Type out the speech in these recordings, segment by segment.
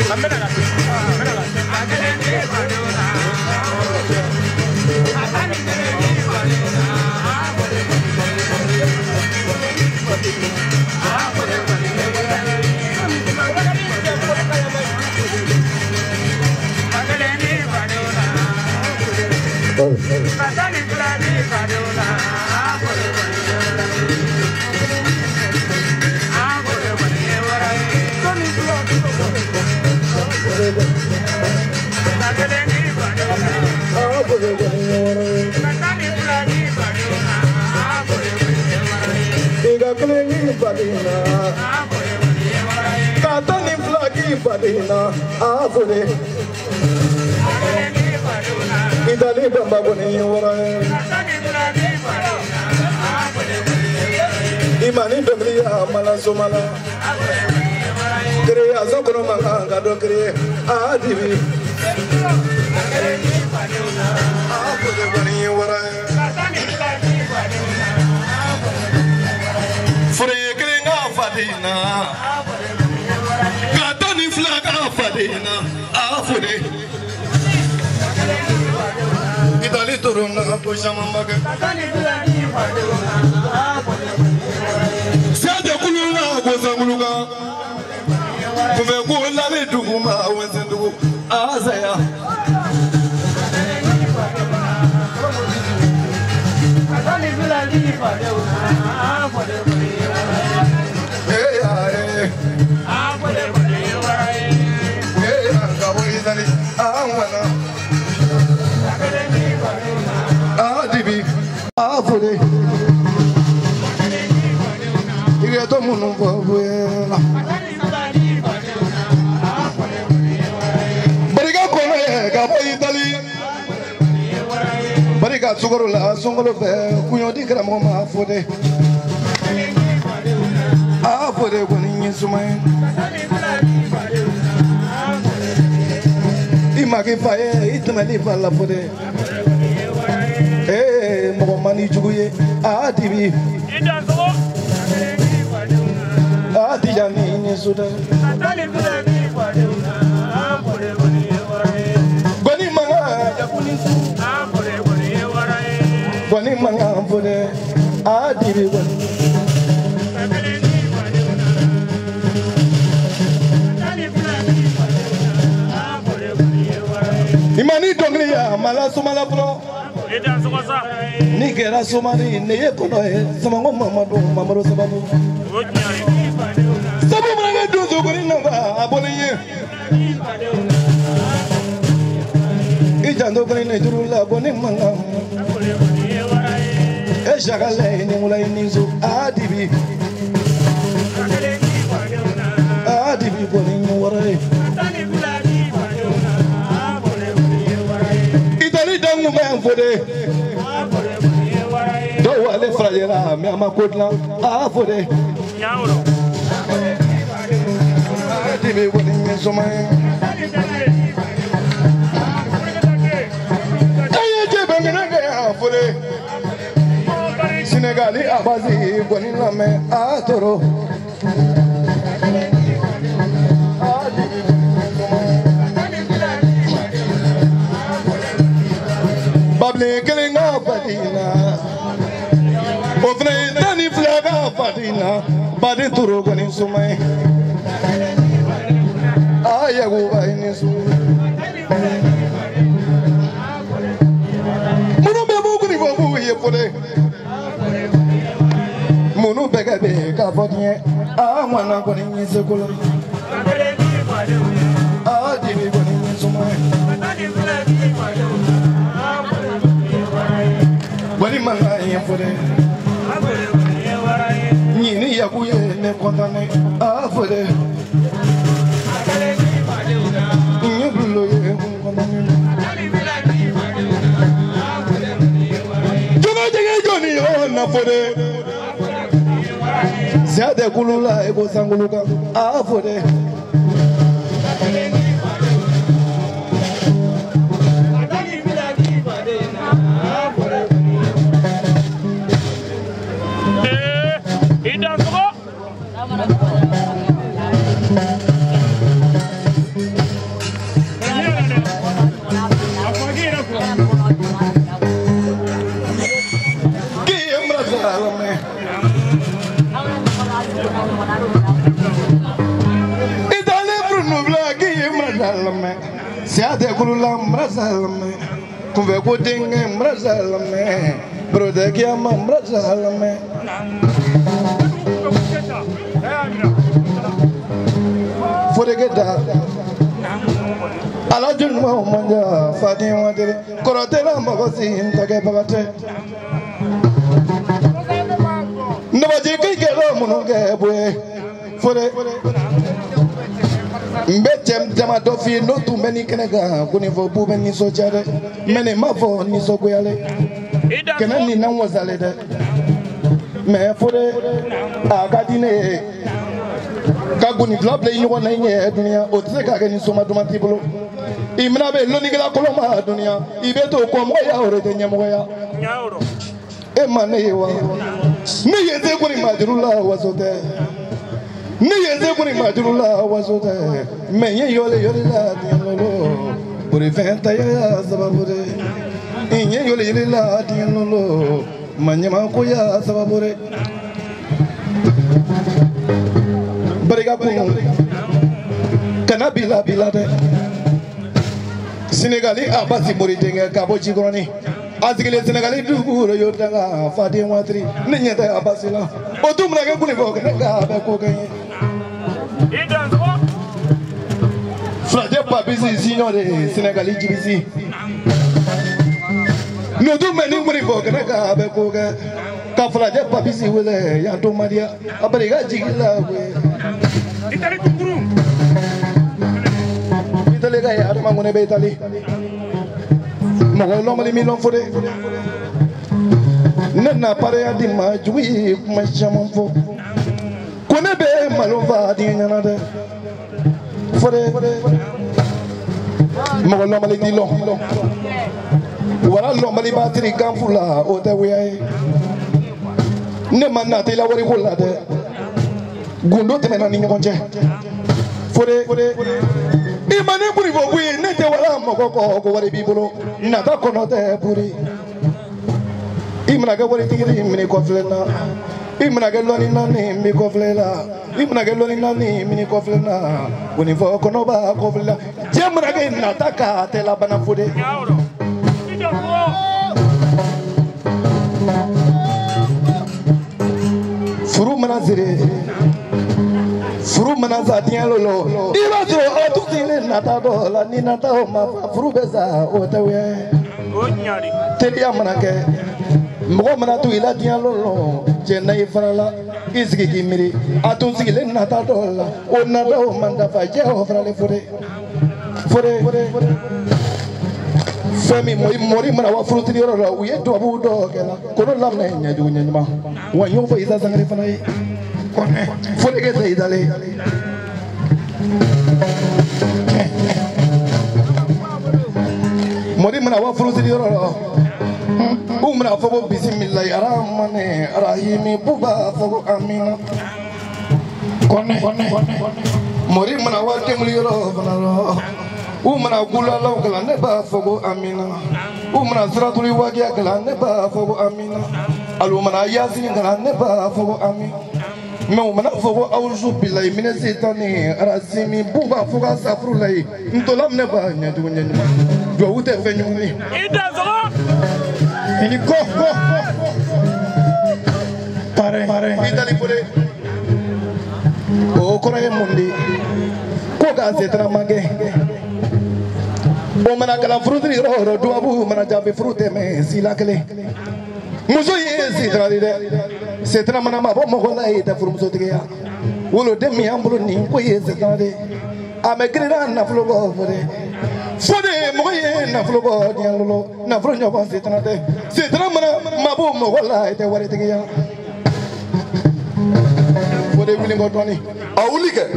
Imani domlia mala somala kre azokro manga gado kre adibi apode bani wara fure kre nga fadina katani flaga fadina afode idali turunga poshama maga Gozanguluga kuve kula beduguma wenzendugu azaya atani bilali fadeuna afode afode ngawizali amwana adibi afode todo mundo vuela. Bariga colega, vai dali. Bariga sugoro la sungolo fe, cunho di gramo ma fode. Ah fode con insumai. Imagi fae, itmali falla fode. Mo mani juguye, ah dibi. Adiyani ni suda. Bani manga yakunisu. Bani manga fode. Adibi bani. Imani donglia mala sumala bro. Ni kera sumani ne yekono sama ngoma mamado sababu. Sabu mana dunzo kuni namba aboniye. Ijando kuni nejurula aboni manga. Eshagale ni mulai nizo adibi. Adibi boni warai. Itali dangu memfode. Do wale frayera mi amakotla afode. Adibi boni somai. Ayeje bengenage afode. Senegali abazi boni lame atoro. Babli kelinga padina. Ofne tani flaga padina. Badin turu gani sumai. Ayagu baini su. Munu bebu kuni babu ye pole. Munu bega bega fodie. Amana gani nsekolo. Adibi gani sumai. Wali manga ye pole. Nini yakuye ne kontane afode. Nyebulo ye kontane. Jona jege joni ona fode. Zade kulula ego sanguluka afode. nalame siate kulula mrazalame kuve kudinge mrazalame brodekia mrazalame Fodegeda Alajun Manja Fatima de Corotela Magosi Take Bagate Nobaji Kikelo Munoge Bue Fode Mbetem Jamadofi no too many Kenega Kunivo Buben ni Sojare Mene Mavo ni Soguale Kenani Nam was a leader Me Fode Agadine Kaguni global in one year, Dunia, or Zeka Soma Dumatibolo. Imnabe Luniga Coloma, Dunia, Ibeto Comoya or the Yamoya. Emanewa. Near the Guni Madrula was there. Near the Guni Madrula was there. May Yola Yola, Dianolo, Buriventa Sababure. In Yola Dianolo, Manyamakoya Sababure. Kanabila Bilade Senegali Abasi Moritinga Cabo Chigoni Azile Senegali Dugu Yotanga Fadi Watri Ninyata Abasila Otumra Kunivo Cocaine Fladepa busy signore Senegali GBC No too many Munivo Canaka Becoga Kafladepa busy with a Yanto Maria Abariga Jigila Italy guy Armangone Betali Mogolomali Milon for it Nana Parea di Majui Machamon Kunebe Malova di another for it Mogolomali Dilo Wala Lomali Battery Campula or the way Nemana Tela Wariwola Gundo Tenani Conche for it Imane puri bogui nete wala mokoko ko wari bibulo nata kono te puri imna ga wari tigiri mini koflena imna ga loni nani mi koflela imna ga loni nani mini koflena woni fo kono ba koflela jemra ga nata ka te la bana fude furu manazire Furu manaza dialolo. Ibazo otukile natado la ni natao ma furu beza otawe. Telia manake. Mgo manatu ila dialolo. Jenai farala izgi kimiri. Atunzile natado la. O natao mandafa jeho farale fure. Femi mori mana wa furu tirioro la uye to abudo kela. Kono lamne nyaju nyama. Wanyo fa iza sangare fanai. Fue que te dale. Mori mana wa fruit di oro. Umra fogo bismillah arrahmane arrahim buba fogo amina. Kone. Mori mana wa kemuli oro fanalo. Umra gula law kala ne ba fogo amina. Umra siratul waqiya kala ne ba fogo amina. Alumana yasin kala ne ba fogo amina. Não, mas não vou ao jubilei, minha zetani, arasimi, buba, fuga, safrulei, então lá me banha, do menino, do outro venho me. Ele corre, pare, Italy por aí. O Coreia Mundi, coga zetra mage. O manacala fruta de roro, do abu, manajabe fruta, me, silakele. Muso yesi tradide se tramana ma bomo gola ita furmuso tiya wolo demi ambulo ni ko yesi tradide amegrira na flogo fode mo ye na flogo dialolo na fronyo ba se tramana ma bomo gola ita wari tiya fode wili ngotoni awulike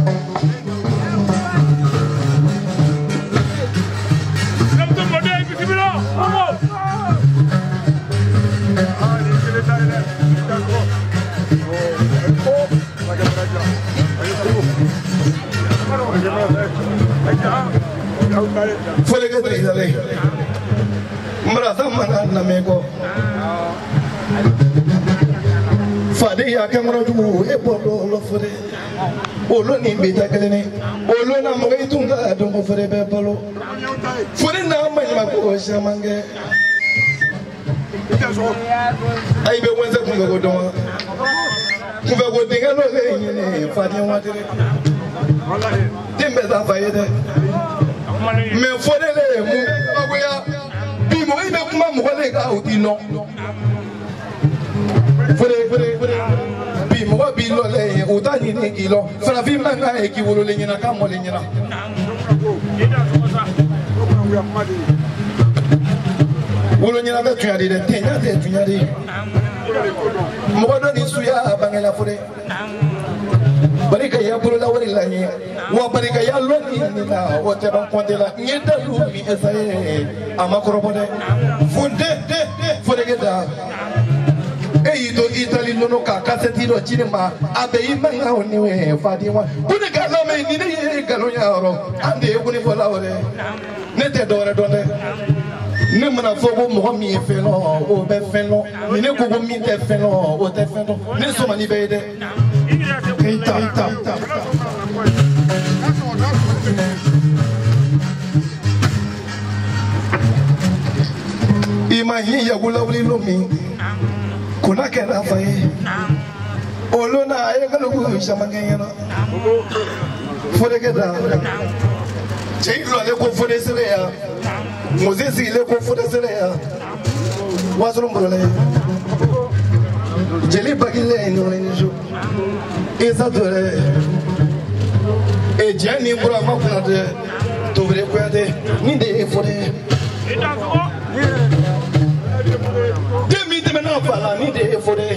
Fue que te dale. Mbraza mana na mego. Fade ya kamera jugu e bolo lo fode olo ni beta kelene olo na mo itunga dongo fode be bolo fode na ma ma ko shamange ay be wonza ko go don ko be go dinga no le ni fade wa dire timbe da fayede me fode le mu agoya bi mo ibe kuma mo le ga o di no fure bi mo bi lo le o ta ni ni kilo fara fi ma na e ki wolo le nyina ka mo le nyina wolo nyina be tuya de tenya de tuya de mo do ni suya bangela fure barika ya bolo la wori la ni wa barika ya lo ni na o te ban konde la ni da lu mi esaye amakoro bode funde fure ge da eyi to Italy lono ka kaseti do cinema abe imanga oniwe fadi wa bune galo me ni ne galo nya oro ande bune fola ore ne te dore donde ne mana fogo mo mi felo o be felo ni ne ko mi te felo o te felo ne so mani beide ita imahi ya gula wuli lomi kuna kena faye olona ayengalo ku shamangena fode keda cheilo ale ko fode sele ya mozesi le ko fode sele ya wazuru mbrole jeli bagile no enjo esa dore e jani mbura makuna de tovre ko ade ni de fode maintenant voilà ni de fode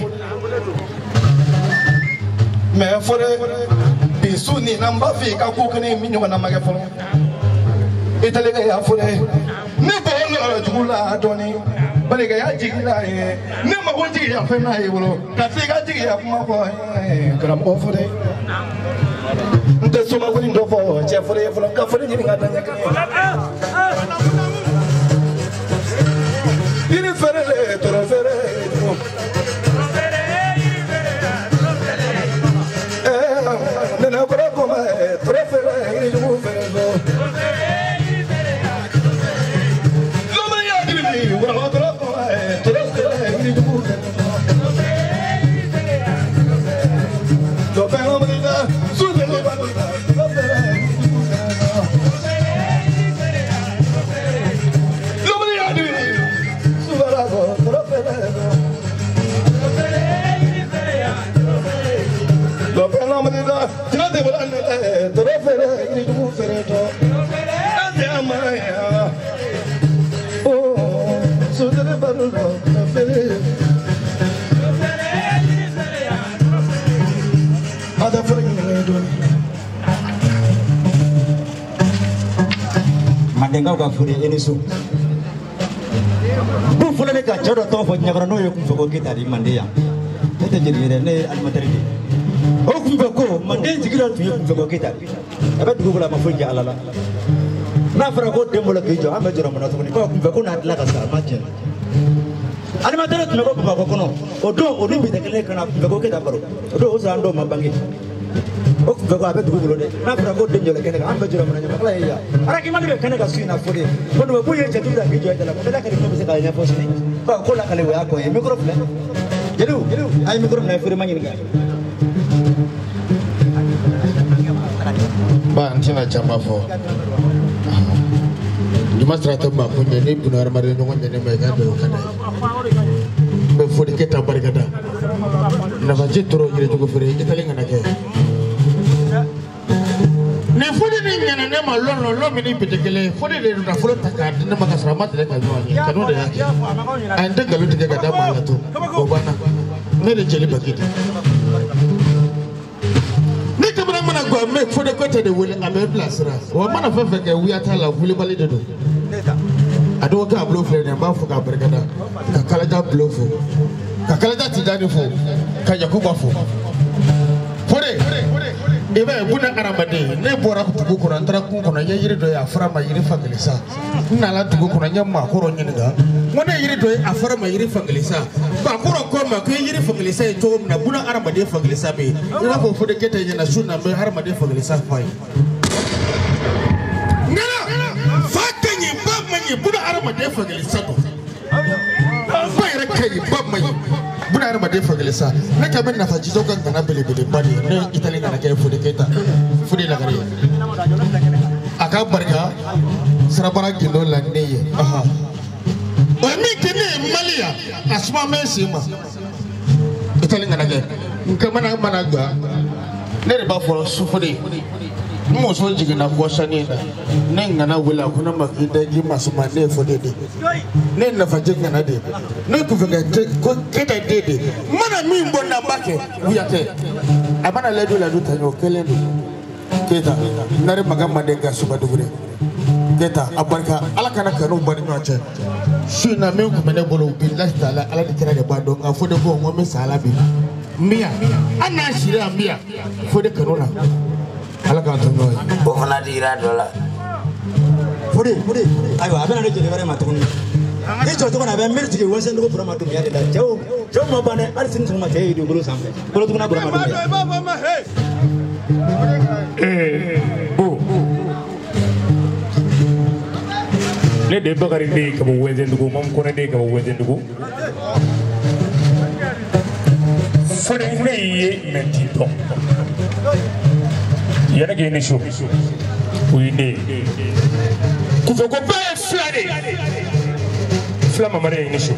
mais fode bisu ni namba fi ka ko kene minyo na mage folo itelega ya fode ne bolo jula doni balega ya jigila e ne ma wonji ya fe na e wolo ka se ga jigi ya kuma ko gram o fode nte so ma woni ndo fo che fode folo ka fode ni ngata nya kene ini ferele toro ferele nena kora koma toro ferele ini mu ferele loma ya dili wala toro koma toro ferele ini mu ferele do pelo meda sude lo ba toro ferele loma ya dili Madenga ka furi enisu bu fulane ka jodo to fo nyagro no yo ko kita di mandeya tete jiri ne almataridi o kumbe ko mande jigira to yo ko kita abe dugu la mafunja alala na fara ko dembo la kijo amba jiro mo na to ni ko kumbe ko na adla ka sa maje almatare to ko ko ko no odo odi bi de kele kana kumbe ko kita baro odo o sa ndo mabangi o kumbe ko abe dugu de na fara ko dembo la kele amba jiro mo na nyama ya ara ki mande kene ka suina fodi ko no bu ye jetu da kijo ita la ko la ka ni ko se ka nya posini ko la kale wa ko e microphone jedu ay microphone na furi mangini ga ba antina chamba fo demonstrateur ma ko ne bunar mare no ngonde ne mai ga do kada be fodi keta barkada na ba jitro jire jogo fere itali ngana ke ne fodi ni ngana ne ma lolo lo mi ni bitekele fodi de na folo taka ne ma kasra mat de ka jwani kanu de yake an de galu de ga da ma la to ko bana ne de jeli bakiti mana go make for the quarter the will am place ra o mana fa fa ke wi atala vuli bali de do ado ka blow flare na ba fu ka bergada ka kala da blow fu ka kala da ti dani fu ka yakuba fu fore Eba buna arabade ne bora ku tugu kuna ntara ku kuna ya yiri do ya fara ma yiri fangelisa na la tugu kuna nya ma horo nyinga ngone yiri do ya fara ma yiri fangelisa ba ko ko ma ku yiri fangelisa e to na buna arabade fangelisa be ina ko fode kete nyana sunna be arabade fangelisa fay ngala fakanyi ba manyi buna arabade fangelisa do ba yere kanyi ba manyi buna arabade fangelisa na ka ben na faji zo kan kana bele bari ne itali na ke fode keta fode la gare aka barka sarabara gindo la neye aha o mi kene malia asma mesi ma itali na ke nkamana managa ne ba fo su fode mo so jigina ko sani da ne ngana wala kuna makida ji masu mane fode de ne na faje kana de ne ku fega ko keta de mana mi mbona bake uyate abana ledo la duta no kelendo keta nare magama de ga suba dugure keta abarka ala kana kanu bani no ache shi na me ku mene bolo billahi taala ala de kira de bado nga fode ko mo me sala bi mia ana shira mia fode kanona ala ka to no bo fana dira dola fode aywa abana de jere bare matuni ni to na be merti ke wasen ko pro matum ya de da jaw ma bane alsin tuma te do bolo sambe bolo tuna pro matum le de bakari de ko wezen dugo mom ko de ko wezen dugo fode ne ye menti to yana ge ni sho oui de ku ko ba flade flama mare ni sho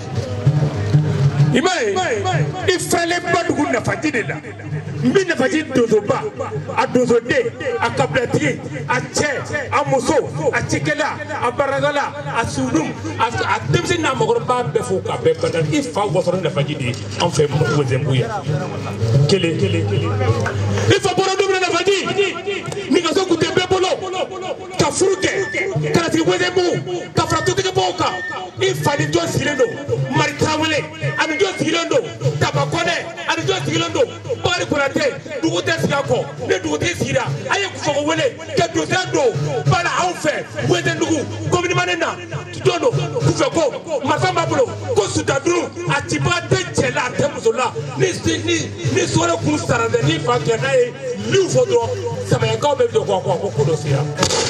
imai ifale badugu na fatide la mbina fatide dozoba a dozode a kablati a che a muso a chikela a baragala a sunum a temse na mogorba be fuka be badal ifa wosoro na fatide en fait mo wezembuya kele ifa borodo na fatide ni gaso kutembe bolo ka fruke kana ti wezembu ka frato ke boka ifa ni jo silendo marikawele ani jo silendo tabakone ani jo silendo bari kurate dugote sigako ne dugote sira aye ku fogo wele ke dozando bala awfe wede ndugu komini manena dondo ku feko masamba bolo ko sudadru atibate chela temuzola ni sore ku sarade ni fakya nae lu fodro sama yakao be do ko dosia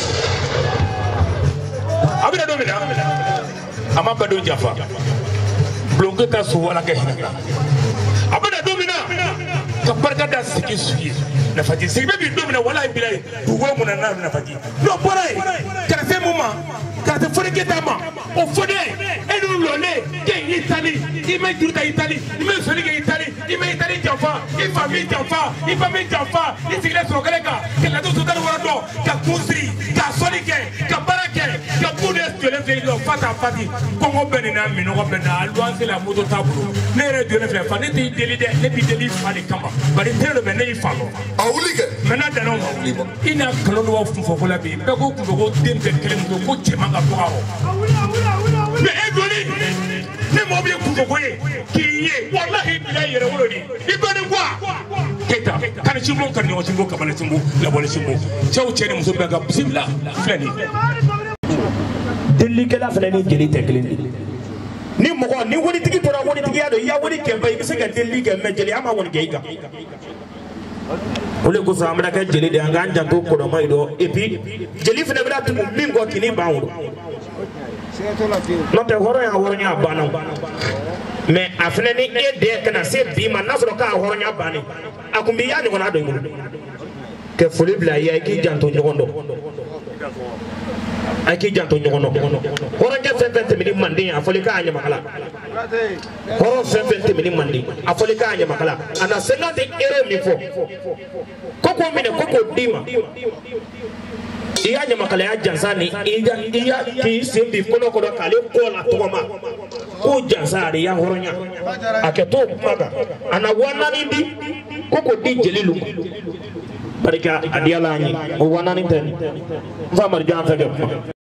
abira domina ama bado jafa blongeta su wala ke hinaka abada domina ka barka da siki suyi na faji sigi be domina wala bilai duwo mun na faji no borai ka se muma ka se fore keta ma o fode enu lone ke Italy ime juta Italy ime soni ke Italy ime Italy jafa i famille jafa i sigile so kelega ke la do so dar wala ka kusri ka soni ke ka barake ka bude stele fe do fata fati kongo benina mino ko bena alwanse la moto tabulu ne re de le fa ne ti deli de ne bi deli fa de kama bari tele me ne fa no awulige mena da no ina kalo no fu fo la bi be ko ko den de kele mo ko chema ga to me edoli ne mo bi ku ko ye ki ye wallahi bila yere wolodi ibani kwa keta kan chimbo kan no chimbo kabana chimbo la bole chimbo chaw chene muso be ga bismillah flani deli kala flani jeli teklin ni mo ko ni woni tigi tora woni tigi ado ya woni kemba bi se ga deli ke me jeli ama woni geiga ole ko samra ka jeli de anga janto ko do mai do et puis jeli fene bla tu min ko kini bawo no te horo ya horo nya bana mais afene ni e de kana se bi ma nasro ka horo nya bani akumbi ya ni wona do ngulu ke fuli bla ya ki janto nyogondo aki janto nyogondo horo nya 20 mini mandi afoli ka anya makala horo 20 mini mandi afoli ka anya makala ana senga de ere mi fo koko mine koko dima iya nya makala ya jansani iya ki sembi kono kono kale kola toma ko jansari ya horonya aketo maga ana wana nindi koko di jelilu barika adiala ni wana nindi famar janfa